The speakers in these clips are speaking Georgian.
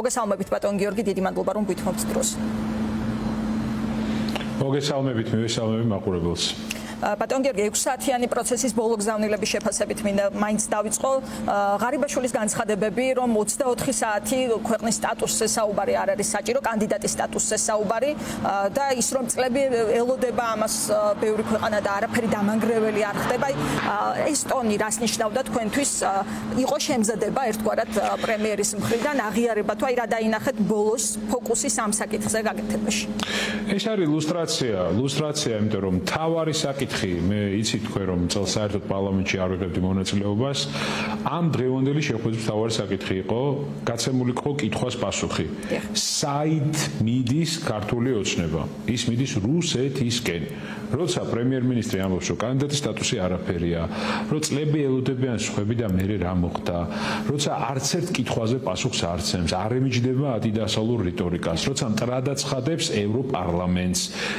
მოგესალმებით ბატონ გიორგი, დიდი მადლობა რომ გვითხოვთ დროს. მოგესალმებით, მივესალმები მაყურებელს. ბატონ გიორგი, 6 საათიანი პროცესის ბოლო გზავნილების შეფასებით მინდა მაინც დავიწყო. ღარიბაშვილის განცხადებები, რომ 24 საათი ქვეყნის სტატუსზე საუბარი არ არის საჭირო, კანდიდატის სტატუსზე საუბარი და ის რომ წლები ელოდება ამას ბევრი ქვეყანა და არაფერი დამანგრეველი არ ხდება. ეს ტონი რას ნიშნავდა თქვენთვის? იყო შემზადება ერთგვარად პრემიერის მხრიდან აღიარება თუ აი რა დაინახეთ ბოლოს ფოკუსის ამ საკითხზე გაკეთებაში? ეს არის ლუსტრაცია, იმიტომ რომ თავარი საკითხი მე იცით თქვენ რომ წელს საერთოდ პარლამენტში არ ვიღებდი მონაწილეობას. ამ დღევანდელი შეხვედრის თავარი საკითხი იყო გაცემული იყო კითხვას პასუხი. საით მიდის ქართული ოცნება? ის მიდის რუსეთისკენ. როცა პრემიერ-მინისტრი ამბობს რომ კანდიდატის სტატუსი არაფერია, რომ წლები ელოდებიან სხვები და მე რა მოხდა, როცა არც ერთ კითხვაზე პასუხს არ ცემს, არ ემიჯდება ადიდასალურ რიტორიკას, როცა მტრადაცხადებს ევროპარლამენტს,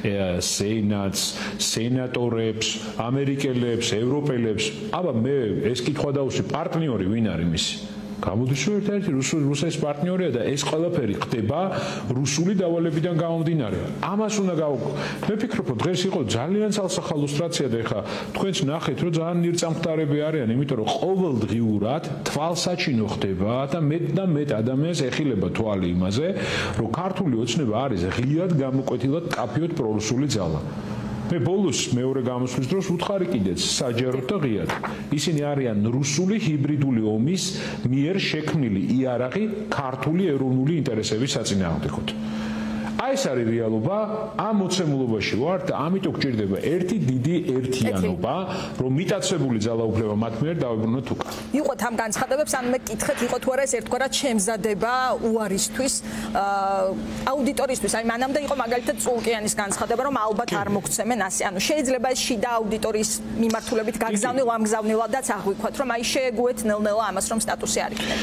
სენატს, სენატორებს, ამერიკელებს, ევროპელებს. აბა მე ეს კითხვა დავუსვი, პარტნიორი ვინ არის მისი? გამოდის რომ ერთ-ერთი რუსეთის პარტნიორია და ეს ყველაფერი ხდება რუსული დავალებიდან გამომდინარე. ამას უნდა მე ვფიქრობ, რომ დღეს იყო ძალიან ცალსახა ლუსტრაცია და ეხა თქვენც ნახეთ, რომ ძალიან ნირწამხდარები არიან, იმიტომ რომ ყოველდღიურად თვალსაჩინო ხდება და მეტ ადამიანს ეხილება თვალი იმაზე, რომ ქართული ოცნება არის ღიად, გამოკვეთილად, კაფეოდ პრორუსული ძალა. მე ბოლოს მეორე გამოსვლის დროს უთხარი კიდეც საჯაროდ და ღიად. ისინი არიან რუსული ჰიბრიდული ომის მიერ შექმნილი იარაღი ქართული ეროვნული ინტერესების საწინააღმდეგოდ. აი ეს არის რეალობა, ამ მოცემულობაში ვარ და ამიტომ გჭირდება ერთი დიდი ერთიანობა, რომ მიტაცებული ძალაუფლება მათ მიერ დავებრუნოთ უკან. იყოთ ამ განცხადებებს, ან მე კითხეთ, იყო თუ არა ეს ერთგვარად შემზადება უარისთვის, აუდიტორისთვის, აი მანამდე იყო მაგალითად წულკიანის განცხადება, რომ ალბათ არ მოგცემენ ასე, ანუ შეიძლება ეს შიდა აუდიტორიის მიმართულებით გაგზავნილ ამ გზავნილადაც აღვიქვათ, რომ აი შეეგუეთ ნელ-ნელა ამას, რომ სტატუსი არ იქნება.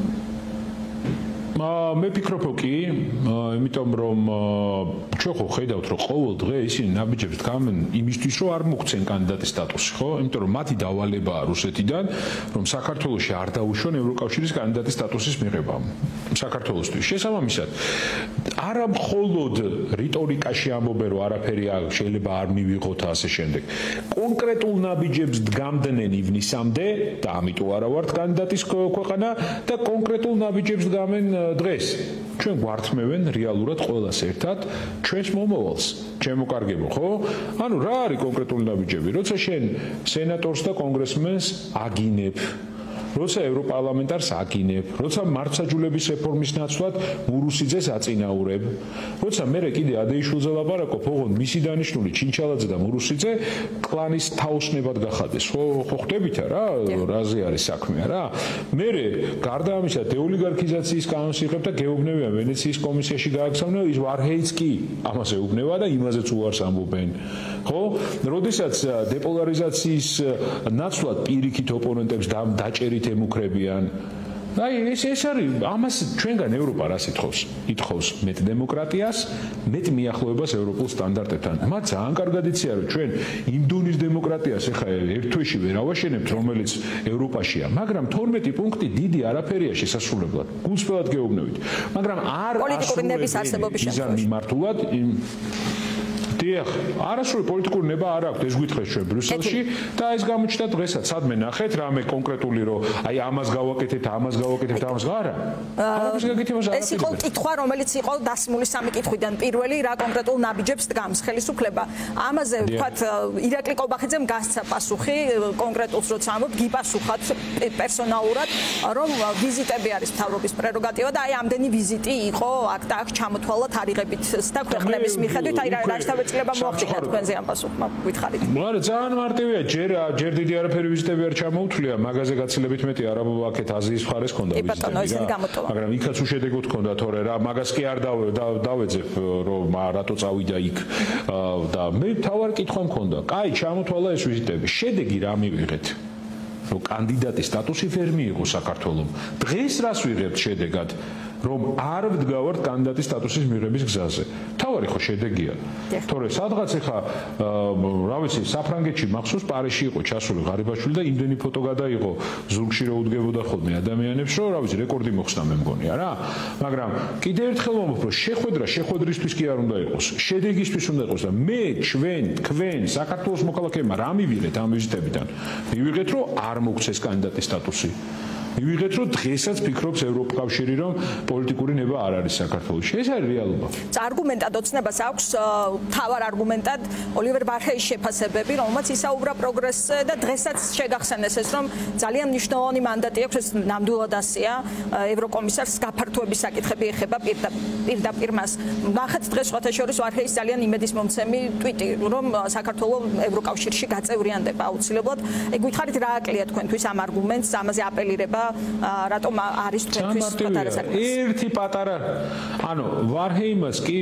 მე ვფიქრობ კი, იმიტომ რომ ჩვენ ხო ხედავთ რომ ყოველ დღე ისინი ნაბიჯებს დგამენ იმისთვის რომ არ მოგვცენ კანდიდატის სტატუსი, ხო? იმიტომ რომ მათი დავალებაა რუსეთიდან, რომ საქართველოში არ დაუშვან ევროკავშირის კანდიდატის სტატუსის მიღებამ. საქართველოსთვის შესაბამისად არა მხოლოდ რიტორიკაში ამბობენ რომ არაფერი შეიძლება არ მივიღოთ ასე შემდეგ. კონკრეტულ ნაბიჯებს დგამდნენ ივნისამდე და ამიტომ არა ვართ კანდიდატის ქვეყანა და კონკრეტულ ნაბიჯებს დგამენ დღეს. ჩვენ გვართმევენ რეალურად ყველას ერთად ჩვენს მომავალს. ჩემო კარგებო, ხო? ანუ რა არის კონკრეტული ნაბიჯები? როცა შენ სენატორს და კონგრესმენს აგინებ, როცა ევროპარლამენტარს აგინებ, როცა მართლმსაჯულების რეფორმის ნაცვლად მურუსიძეს აწინაურებ, როცა მე კიდე ადეიშვილზე ლაპარაკობ, ოღონდ მისი დანიშნული ჩინჩალაძე და მურუსიძე კლანის თაოსნებად გახადეს. ხო ხდებით რა, რაზე არის საქმე რა? მე გარდა ამისა დეოლიგარქიზაციის კანონს იღებ და გეუბნებიან ვენეციის კომისიაში გააგზავნა, ის ვარჰეიც კი ამას ეუბნება და იმაზეც უარს ამბობენ. ხო? როდესაც დეპოლარიზაციის ნაცვლად პირიქით ოპონენტებს დაჭერით ემუქრებიან. აი ეს არის ამას ჩვენგან ევროპა რას ითხოვს მეტ დემოკრატიას, მეტ მიახლოებას ევროპულ სტანდარტებთან. მათ ძალიან კარგად იციან რომ ჩვენ იმ დონის დემოკრატიას ეხლა ერთ თვეში ვერ ავაშენებთ, რომელიც ევროპაშია, მაგრამ 12 პუნქტი დიდი არაფერია შესასრულებლად. გულწრფელად გეუბნებით. მაგრამ არ პოლიტიკური ნების არსებობის შემთხვევაში მიმართულად დიახ, არასრული პოლიტიკური ნება არ აქვს, ეს გვითხრეს ჩვენ ბრიუსელში და ეს გამოჩნდა დღესაც. სადმე ნახეთ რამე კონკრეტული რომ აი ამას გავაკეთებთ, ამას არა. ეს იყო კითხვა, რომელიც იყო დასმული სამი კითხვიდან. პირველი, რა კონკრეტულ ნაბიჯებს დგამს ხელისუფლება? ამაზე ვთქვათ, ირაკლი კობახიძემ გასცა პასუხი, კონკრეტულს როცა ამბობ, გიპასუხათ პერსონალურად, რომ ვიზიტები არის მთავრობის პრეროგატივა და აი ამდენი ვიზიტი იყო აქ და აქ ჩამოთვალა თარიღებით და ქვეყნების მიხედვით, აი რა შეცვლება მოახდინა თქვენზე ამ პასუხმა გითხარით. მაგრამ ძალიან მარტივია, ჯერ დიდი არაფერი ვიზიტები არ ჩამოუთვლია, მაგაზე გაცილებით მეტი არაბაკეთ აზიის მხარეს ქონდა ვიზიტები. მაგრამ იქაც უშედეგოდ ქონდა, თორე რა მაგას კი არ დავეძებ, რომ რატო წავიდა იქ და მე თავარ კითხვა მქონდა. კაი, ჩამოთვალა ეს ვიზიტები. შედეგი რა მივიღეთ? რომ კანდიდატის სტატუსი ვერ მიიღო საქართველოს. დღეს რას ვიღებთ შედეგად? რომ არ ვდგავართ კანდიდატის სტატუსის მიღების გზაზე. თავარი ხო შედეგია. თორე სადღაც ეხა რა ვიცი, საფრანგეთში მახსოვს პარიზში იყო ჩასული ღარიბაშვილი და იმდენი ფოტო გადაიღო ზურგში რო უდგებოდა ხოლმე ადამიანებს, რომ რა ვიცი, რეკორდი მოხსნა მე მგონია რა. მაგრამ კიდევ ერთხელ ვამბობ, რომ შეხვედრა შეხვედრისთვის კი არ უნდა იყოს, შედეგისთვის უნდა იყოს და მე, ჩვენ, თქვენ, საქართველოს მოქალაქეებმა რა მივიღეთ ამ ვიზიტებიდან? მივიღეთ, რომ არ მოგცეს კანდიდატის სტატუსი. მივიღეთ, რომ დღესაც ფიქრობს ევროპკავშირი, რომ პოლიტიკური ნება არ არის საქართველოში. ეს არის რეალობა. არგუმენტად ოცნებას აქვს თავარ არგუმენტად ოლივერ ვარჰეის შეფასებები, რომელმაც ისაუბრა პროგრესზე და დღესაც შეგახსენეს ეს, რომ ძალიან მნიშვნელოვანი მანდატი აქვს, ეს ნამდვილად ასია ევროკომისარს გაფართოების საკითხები ეხება პირდაპირ მას. ნახეთ დღეს სხვათა შორის ვარჰეის ძალიან იმედისმომცემი ტვიტი, რომ საქართველო ევროკავშირში გაწევრიანდება აუცილებლად. ეგ გითხარით რა აკლია თქვენთვის ამ არგუმენტს, ამაზე აპელირება რატომ არის თქვენთვის პატარა საკითხი? ერთი პატარა, ანუ ვარჰეიმას კი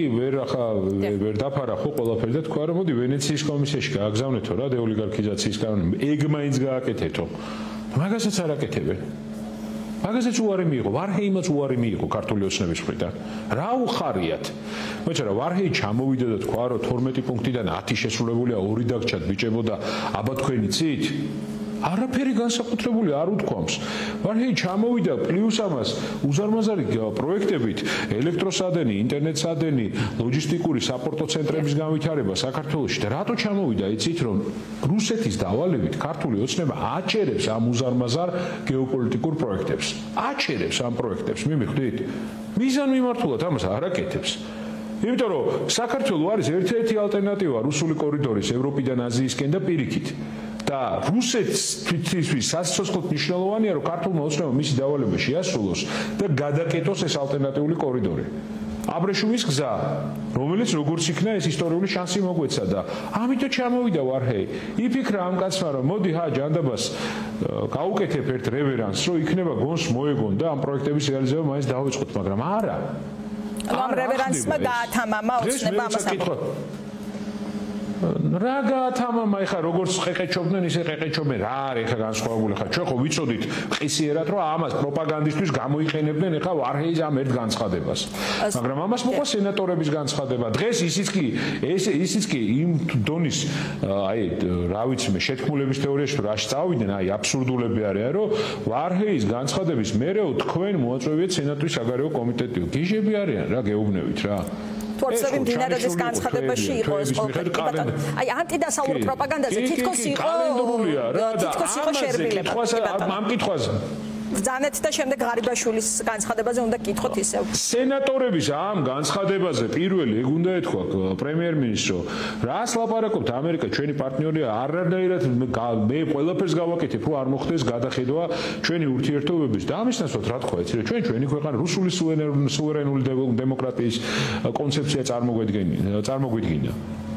ვერ დაფარა ხო ყველაფერი და თქვა რომ მოდი ვენეციის კომისიაში გააგზავნეთო რა დეოლიგარქიზაციის კანონი, ეგ მაინც გააკეთეთო. მაგასაც არ აკეთებენ. მაგასაც უარი მიიღო, ვარჰეიმას უარი მიიღო ქართული ოცნების მხრიდან. რა უხარიათ? მოიწერა ვარჰეი ჩამოვიდა და თქვა რომ 12 პუნქტიდან 10 შესრულებულია, 2 დაგჭათ ბიჭებო და აბა თქვენი ცით არაფერი განსაკუთრებული არ უთქვამს. ვარჰეი ჩამოვიდა პლუს ამას უზარმაზარი პროექტებით, ელექტროსადენი, ინტერნეტსადენი, ლოჯისტიკური საპორტო ცენტრების განვითარება საქართველოში და რატო ჩამოვიდა? იცით რომ რუსეთის დავალებით ქართული ოცნება აჩერებს ამ უზარმაზარ გეოპოლიტიკურ პროექტებს. აჩერებს ამ პროექტებს, მიმიხვდით? მიზანმიმართულად ამას არ აკეთებს. იმიტომ რომ საქართველო არის ერთ-ერთი ალტერნატივა რუსული კორიდორის ევროპიდან აზიისკენ და პირიქით. და რუსეთთვის სასიცოცხლოდ მნიშვნელოვანია, რომ ქართულმა ოცნებამ მისი დავალება შეასრულოს და გადაკეტოს ეს ალტერნატიული კორიდორი. აბრეშუმის გზა, რომელიც როგორც იქნა ეს ისტორიული შანსი მოგვეცა და ამიტომ ჩამოვიდა ვარჰეი. იფიქრა ამ კაცმა, რომ მოდი ჯანდაბას გაუკეთებ ერთ რევერანსს, რომ იქნება გონს მოეგონ და ამ პროექტების რეალიზება მაინც დავიწყოთ, მაგრამ არა. ამ რევერანსმა გაათამამა ოცნება ამას რა გაათამამა, ეხლა როგორც ყეყეჩობდნენ, ისე ყეყეჩობენ. რა არის ეხლა განსხვავებული ხარ? ჩვენ ხო ვიცოდით ყისიერად, რომ ამას პროპაგანდისტვის გამოიყენებდნენ ეხლა ვარჰეის ამ ერთ განცხადებას. მაგრამ ამას მოყვა სენატორების განცხადება. დღეს ისიც კი იმ დონის, აი, რა ვიცი მე, შეთქმულების თეორიაში რაში წავიდნენ, აი, აბსურდულები არიან, რომ ვარჰეის განცხადების მერეო თქვენ მოაწვევიეთ სენატის საგარეო კომიტეტიო. გიჟები არიან რა, გეუბნებით რა. თორსები მდინარეების განცხადებაში იყო ეს ყველაფერი. აი ანტიდასავლურ პროპაგანდაზე თითქოს იყო შერბილება. ამ კითხვაზე ბრძანეთ და შემდეგ ღარიბაშვილის განცხადებაზე უნდა გკითხოთ ისევ. სენატორების ამ განცხადებაზე პირველი ეგ უნდა ეთქვა პრემიერ-მინისტრო, რას ლაპარაკობთ, ამერიკა ჩვენი პარტნიორია, არანაირად მე ყველაფერს გავაკეთებ, რომ არ მოხდეს გადახედვა ჩვენი ურთიერთობების და ამის ნაცვლად რა თქვა, იცი რა, ჩვენი ქვეყანა რუსული სუვერენული დემოკრატიის კონცეფცია წარმოგვიდგინა.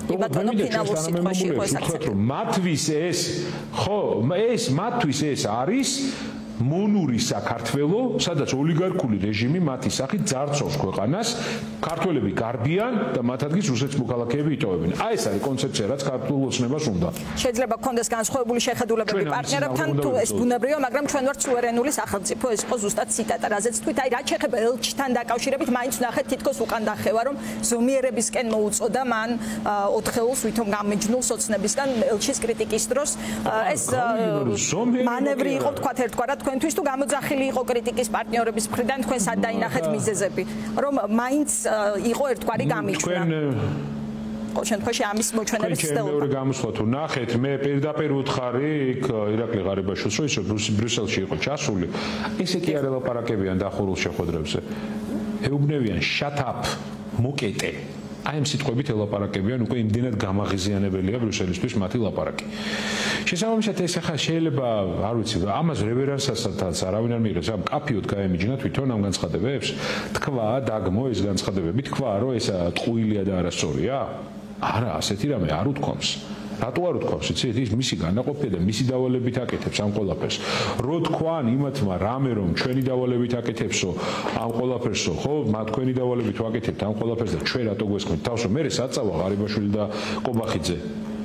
მათთვის ეს არის მონური საქართველო, სადაც ოლიგარქული რეჟიმი მათი სახით ძარცობს ქვეყანას, ქართველები გარბიან და მათ ადგილს რუსეთის მოქალაქეები იტოვებენ. აი ეს არის კონცეფცია, რაც ქართულ ოცნებას უნდა. შეიძლება გქონდეს განსხვავებული შეხედულებები პარტნიორებთან, თუ ეს ბუნებრივია, მაგრამ ჩვენ ვართ სუვერენული სახელმწიფო, ეს იყო ზუსტად ციტატა, რაზეც თქვით, აი რაც შეეხება ელჩთან დაკავშირებით, მაინც ნახეთ თითქოს უკან დახევა, რომ ზომიერებისკენ მოუწოდა მან 4 ხელს ვითომ გამეჯნულს ოცნებისგან ელჩის კრიტიკის დროს. ეს მანევრი იყო თქვათ ერთგვარად თქვენთვის თუ გამოძახილი იყო კრიტიკის პარტნიორების მხრიდან, თქვენ სად დაინახეთ მიზეზები, რომ მაინც იყო ერთგვარი გამიჩვენა. ყოველ შემთხვევაში ამის მოჩვენების ცდელობა. მეორე გამოსვლა თუ ნახეთ, მე პირდაპირ ვუთხარი იქ ირაკლი ღარიბაშვილს, რომ ის ბრიუსელში იყო ჩასული, ესე კი არ ელაპარაკებიან დახურულ შეხვედრებზე. ეუბნებიან shut up, მოკეტე. აი ამ სიტყვებით ელაპარაკებიან, უკვე იმდენად გამაღიზიანებელია ბრიუსელისთვის მათი ლაპარაკი. შესაბამისად ეს ახლა შეიძლება, არ ვიცი, ამას რევერანსასაც არავინ არ მიიღებს, ამ კაფიოდ გაემიჯნა თვითონ ამ განცხადებებს. თქვა დაგმო ეს განცხადებები, თქვა რომ ეს ტყუილია და არასწორია? არა, ასეთი რამე არ უთქვამს. რატო არ უთქვამს, იცით, ის მისი განაყოფია და მისი დავალებით აკეთებს ამ ყველაფერს. რო თქვან იმათმა რამე რომ ჩვენი დავალებით აკეთებსო ამ ყველაფერსო, ხო, თქვენი დავალებით ვაკეთებთ ამ ყველაფერს და ჩვენ რატო გვესმით თავს, რომ მე საწავა ღარიბაშვილი და ყობახიძე.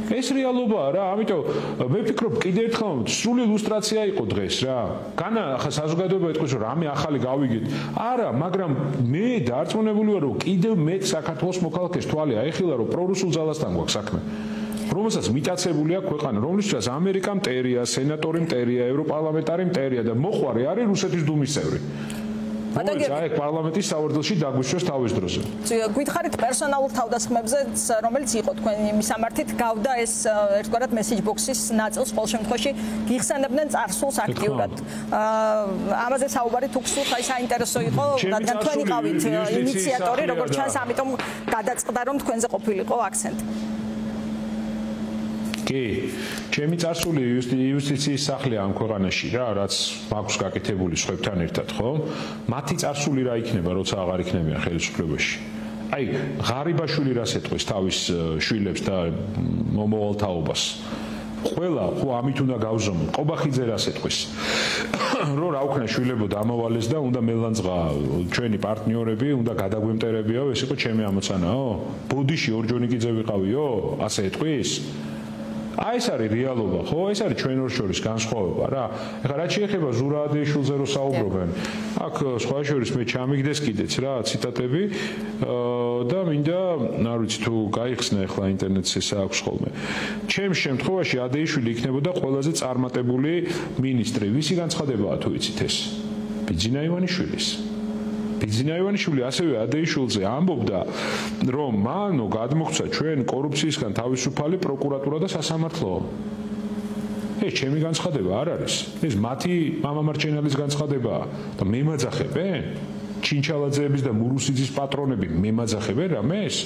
ეს რეალობაა რა, ამიტომ მე ვფიქრობ კიდევ ერთხელ სრული ილუსტრაცია იყო დღეს რა. განა ახლა საზოგადოება ეთქვის რომ რამე ახალი გავიგეთ. არა, მაგრამ მე დარწმუნებული ვარ რომ კიდევ მეტ საქართველოს მოქალაქეს თვალი აეხილა რომ პრორუსულ ძალასთან გვაქვს საქმე. რომელსაც მიტაცებული აქვს ქვეყანა, რომლისთვისაც ამერიკა მტერია, სენატორი მტერია, ევროპარლამენტარი მტერია და მოყვარე არის რუსეთის დუმის წევრი. აი პარლამენტის საوردელში დაგვისვეს თავის დროზე. გითხარით პერსონალურ თავდასხმებზე, რომელიც იყო თქვენი მისამართით, გავდა ეს ერთგვარად message box-ის ნაწილს, ყოველ შემთხვევაში გიხსენებდნენ წარსულს აქტიურად. ამაზე საუბარი თუ გსურთ, აი საინტერესო იყო, რადგან თქვენი ყავით ინიციატორი, როგორც ჩანს, ამიტომ გადაწყდა რომ თქვენზე ყოფილიყო აქცენტი. კი, ჩემი წარსული იუსტიციის სახლია ამ ქვეყანაში რა, რაც მაქვს გაკეთებული სხვებთან ერთად, ხო? მათი წარსული რა იქნება, როცა აღარ იქნებიან ხელისუფლებაში. აი, ღარიბაშვილი რას ეტყვის თავის შვილებს და მომავალ თაობას. ყველა ხო ამით უნდა გავზომოთ. ყობახიძე რას ეტყვის? რომ რა უქნა შვილებო დამავალეს და უნდა მელანძღა ჩვენი პარტნიორები, უნდა გადაგვემტერებიო, ეს იყო ჩემი ამოცანაო? ბოდიში ორჯონიკიძე ვიყავიო? ასე ეტყვის? აი ეს არის რეალობა, ხო? ეს არის ჩვენ ორ შორის განსხვავება რა. ეხლა რაც შეეხება ზურაადეიშვილზე რო საუბრობენ, აქ სხვა შორის მე ჩამიგდეს კიდეც რა ციტატები და მინდა, არ ვიცი თუ გაიხსნა ეხლა ინტერნეტს ეს აქვს ხოლმე. ჩემს შემთხვევაში ადეიშვილი იქნებოდა ყველაზე წარმატებული მინისტრი. ვისი განცხადებაა თუ იცით ეს? ბიძინა ივანიშვილის. ბიძინა ივანიშვილი ასევე ადეიშვილზე ამბობდა, რომ მანო გადმოგვცა ჩვენ კორუფციისგან თავისუფალი პროკურატურა და სასამართლო. ეს ჩემი განცხადება არ არის. ეს მათი მამამარჩენელის განცხადებაა და მემაძახებენ? ჩინჩალაძეების და მურუსიძის პატრონები მემაძახებენ რამეს?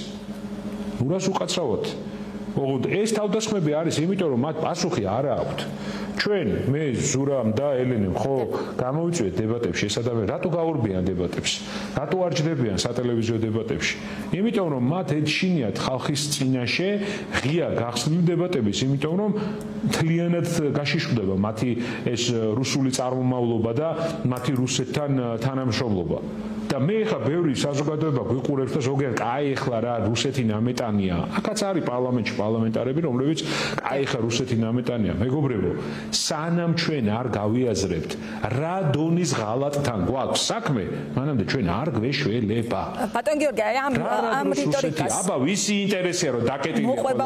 ნურას უკაცრავად. ოღონდ ეს თავდასხმები არის, იმიტომ რომ მათ პასუხი არ აქვთ. ჩვენ მე ზურამ და ელენემ ხო გამოვიწვიეთ დებატებში ეს ადამიანები რატო გაურბიან დებატებს? რატო არ ჯდებიან სატელევიზიო დებატებში? იმიტომ რომ მათ ეჩინიათ ხალხის წინაშე ღია გახსნილი დებატების, იმიტომ რომ მთლიანად გაშიშვლდება მათი ეს რუსული წარმომავლობა და მათი რუსეთთან თანამშრომლობა. და მე ხა ბევრი საზოგადოება გვიყურებს და ზოგიერთ აი ეხლა რა რუსეთი ნამეტანია. აქაც არის პარლამენტში პარლამენტარები, რომლებიც აი ეხლა რუსეთი ნამეტანია. მეგობრებო, სანამ ჩვენ არ გავიაზრებთ რა დონის ღალატთან გვაქვს საქმე, მანამდე ჩვენ არ გვეშველება. ბატონ გიორგი, აი ამ რიტორიკას აბა ვისი ინტერესია რომ დაკეტილია მოყვება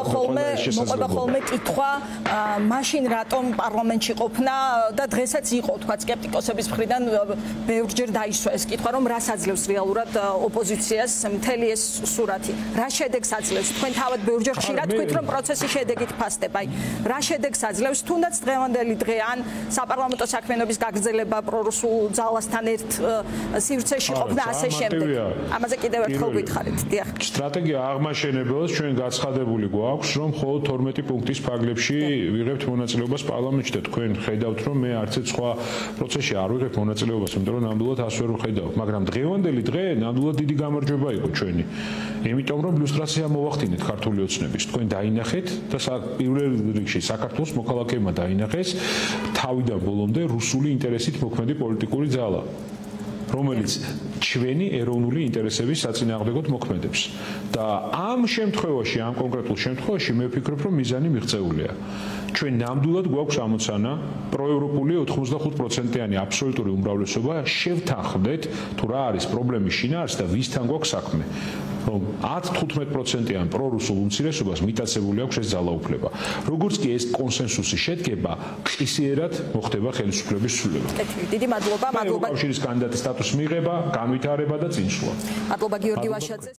ხოლმე კითხვა, მაშინ რატომ პარლამენტში ყოფნა და დღესაც იყო თქვა სკეპტიკოსების მხრიდან ბევრჯერ დაისვა ეს კითხვა, რომ რას აძლევს რეალურად ოპოზიციას მთელი ეს სურათი. რა შედეგს აძლევს? თქვენ თავად ბევრჯერ ხშირად თქვით, რომ პროცესი შედეგით ფასდება. აი, რა შედეგს აძლევს? თუნდაც დღევანდელი დღე ან საპარლამენტო საქმიანობის გაგრძელება პრორუსულ ძალასთან ერთ სივრცეში ყოფნა ასე შემდეგ. ამაზე კიდევ ერთხელ გითხარით. დიახ. სტრატეგია აღმაშენებელს ჩვენ გაცხადებული გვაქვს, რომ მხოლოდ 12 პუნქტის ფარგლებში ვიღებთ მონაწილეობას პარლამენტში და თქვენ ხედავთ, რომ მე არც ერთ სხვა პროცესში არ ვიღებ მონაწილეობას, იმიტომ რომ ნამდვილად ასე ვერ ვხედავ. მაგრამ დღევანდელი დღე ნამდვილად დიდი გამარჯვება იყო ჩვენი. იმიტომ რომ ილუსტრაცია მოვახდინეთ ქართული ოცნების. თქვენ დაინახეთ და პირველ რიგში საქართველოს მოქალაქეებმა დაინახეს თავიდან ბოლომდე რუსული ინტერესით მოქმედი პოლიტიკური ძალა, რომელიც ჩვენი ეროვნული ინტერესების საწინააღმდეგოდ მოქმედებს. და ამ შემთხვევაში, ამ კონკრეტულ შემთხვევაში მე ვფიქრობ, რომ მიზანი მიღწეულია. ჩვენ ნამდვილად გვაქვს ამოცანა პროევროპული 85%-იანი აბსოლუტური უმრავლესობა შევთანხმდეთ თუ რა არის პრობლემის შინაარსი და ვისთან გვაქვს საქმე. რომ 10-15%-იან პრორუსულ უმცირესობას მიტაცებული აქვს ეს ძალაუფლება. როგორც კი ეს კონსენსუსი შედგება, ყისიერად მოხდება ხელისუფლების ცვლილება. დიდი მადლობა. კავშირის კანდიდატის სტატუსის მიღება, განვითარება და წინსვლა. მადლობა გიორგი ვაშაძე.